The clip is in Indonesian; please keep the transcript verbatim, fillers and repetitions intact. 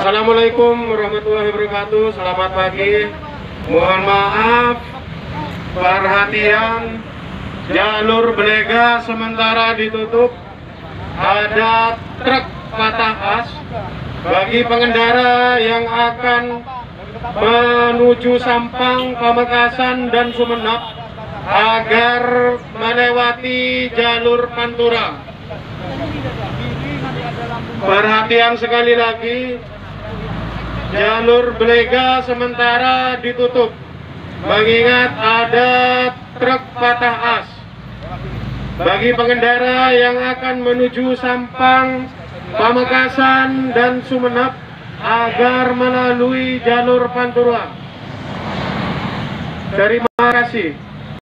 Assalamualaikum warahmatullahi wabarakatuh. Selamat pagi. Mohon maaf, perhatian, jalur Belega sementara ditutup. Ada truk patah as. Bagi pengendara yang akan menuju Sampang, Pamekasan, dan Sumeneb agar melewati jalur Pantura. Perhatian sekali lagi, jalur Belega sementara ditutup, mengingat ada truk patah as. Bagi pengendara yang akan menuju Sampang, Pamekasan, dan Sumeneb agar melalui jalur Pantura. Terima kasih.